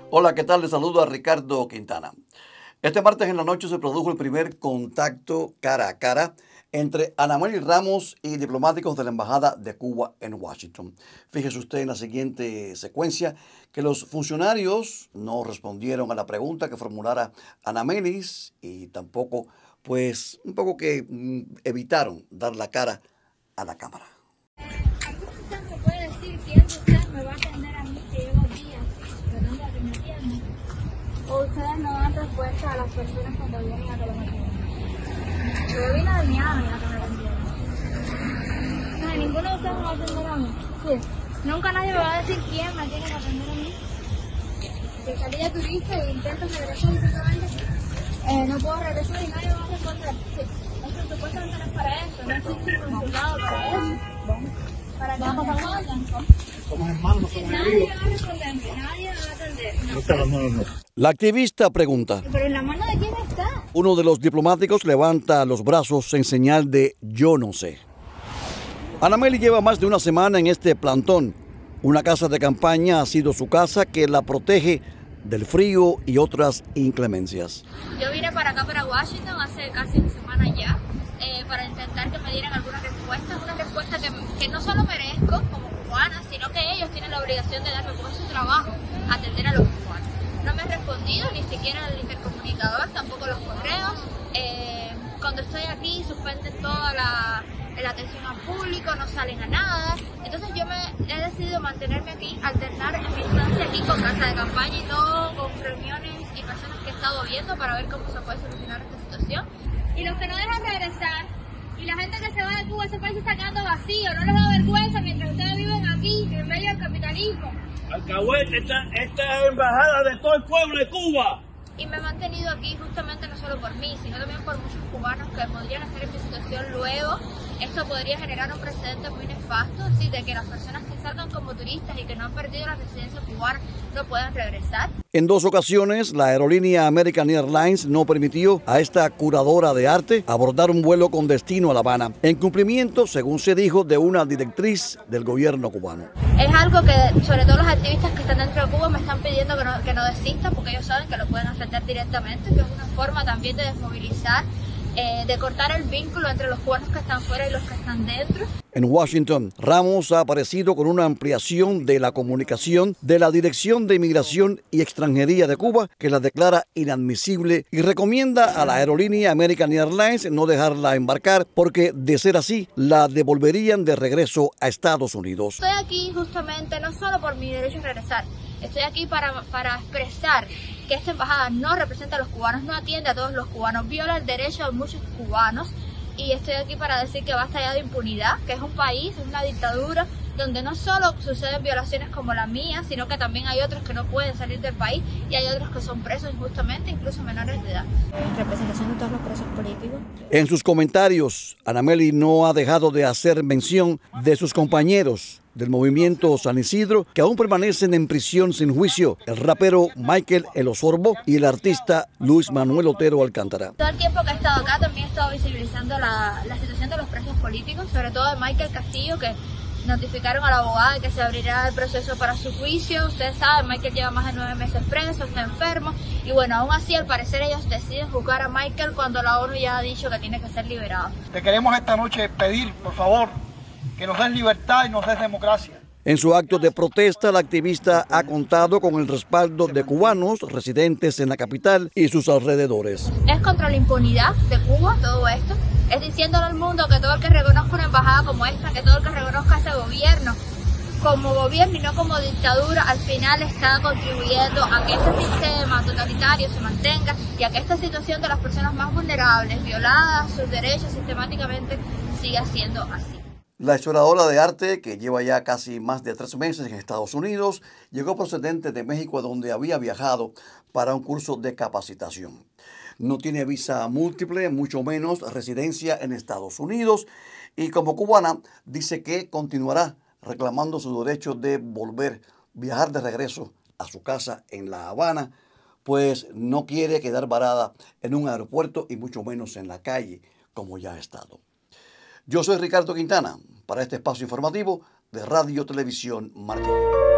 Hola, ¿qué tal? Les saludo a Ricardo Quintana. Este martes en la noche se produjo el primer contacto cara a cara entre Anamely Ramos y diplomáticos de la Embajada de Cuba en Washington. Fíjese usted en la siguiente secuencia que los funcionarios no respondieron a la pregunta que formulara Anamely y tampoco, pues, un poco que evitaron dar la cara a la cámara. ¿Usted me puede decir quién de ustedes me va a atender a mí que llevo días tratando de que me atiendan? ¿O ustedes no dan respuesta a las personas cuando vienen a que los atiendan? Yo vine de Miami a que me atendieran. No, ninguno de ustedes me va a atender a mí. Sí. Nunca nadie me va a decir quién me tiene que atender a mí. Que salí de turista e intento regresar simplemente. No puedo regresar y nadie me va a responder. Sí. Esto supuestamente no es para eso, no existe un consulado para eso. Para que no vayan. Somos hermanos, somos Nadie amigos. va a responder, nadie me va a atender. No. La activista pregunta. Pero en la mano de quién está. Uno de los diplomáticos levanta los brazos en señal de yo no sé. Anamely lleva más de una semana en este plantón. Una casa de campaña ha sido su casa que la protege del frío y otras inclemencias. Yo vine para acá, para Washington, hace casi una semana ya, para intentar que me dieran alguna respuesta que no solo merezco como cubana, sino que ellos tienen la obligación de darme por su trabajo, atender a los cubanos. No me han respondido ni siquiera el intercomunicador, tampoco los correos. Cuando estoy aquí suspenden toda la atención al público, no salen a nada. Entonces yo he decidido mantenerme aquí, alternar mi estancia aquí con casa de campaña y no con reuniones y personas que he estado viendo para ver cómo se puede solucionar esta situación. Y los que no dejan regresar, y la gente que se va de Cuba, ese país está quedando vacío, no les da vergüenza mientras ustedes viven aquí, en medio del capitalismo. Alcahuete, esta es embajada de todo el pueblo de Cuba. Y me he mantenido aquí justamente no solo por mí, sino también por muchos cubanos que podrían estar en mi situación luego. Esto podría generar un precedente muy nefasto, ¿sí? De que las personas que salgan como turistas y que no han perdido la residencia cubana no puedan regresar. En 2 ocasiones, la aerolínea American Airlines no permitió a esta curadora de arte abordar un vuelo con destino a La Habana, en cumplimiento, según se dijo, de una directriz del gobierno cubano. Es algo que, sobre todo los activistas que están dentro de Cuba, me están pidiendo que no desistan, porque ellos saben que lo pueden afectar directamente, que es una forma también de desmovilizar, de cortar el vínculo entre los cubanos que están fuera y los que están dentro. En Washington, Ramos ha aparecido con una ampliación de la comunicación de la Dirección de Inmigración y Extranjería de Cuba, que la declara inadmisible y recomienda a la aerolínea American Airlines no dejarla embarcar porque, de ser así, la devolverían de regreso a Estados Unidos. Estoy aquí justamente no solo por mi derecho a regresar, estoy aquí para expresar que esta embajada no representa a los cubanos, no atiende a todos los cubanos, viola el derecho de muchos cubanos. Y estoy aquí para decir que basta ya de impunidad, que es un país, es una dictadura, donde no solo suceden violaciones como la mía, sino que también hay otros que no pueden salir del país y hay otros que son presos injustamente, incluso menores de edad. En representación de todos los presos políticos. En sus comentarios, Anamely no ha dejado de hacer mención de sus compañeros del movimiento San Isidro que aún permanecen en prisión sin juicio, el rapero Michael El Osorbo y el artista Luis Manuel Otero Alcántara. Todo el tiempo que he estado acá también he estado visibilizando la situación de los presos políticos, sobre todo de Michael Castillo, que notificaron a la abogada que se abrirá el proceso para su juicio. Ustedes saben, Michael lleva más de 9 meses preso, está enfermo, y bueno, aún así al parecer ellos deciden juzgar a Michael cuando la ONU ya ha dicho que tiene que ser liberado. Te queremos esta noche pedir, por favor, que nos des libertad y nos des democracia. En su acto de protesta, la activista ha contado con el respaldo de cubanos residentes en la capital y sus alrededores. Es contra la impunidad de Cuba todo esto. Es diciéndole al mundo que todo el que reconozca una embajada como esta, que todo el que reconozca ese gobierno como gobierno y no como dictadura, al final está contribuyendo a que este sistema totalitario se mantenga y a que esta situación de las personas más vulnerables, violadas sus derechos sistemáticamente, siga siendo así. La exploradora de arte, que lleva ya casi más de 3 meses en Estados Unidos, llegó procedente de México, donde había viajado para un curso de capacitación. No tiene visa múltiple, mucho menos residencia en Estados Unidos, y como cubana dice que continuará reclamando su derecho de viajar de regreso a su casa en La Habana, pues no quiere quedar varada en un aeropuerto y mucho menos en la calle, como ya ha estado. Yo soy Ricardo Quintana, para este espacio informativo de Radio Televisión Martín.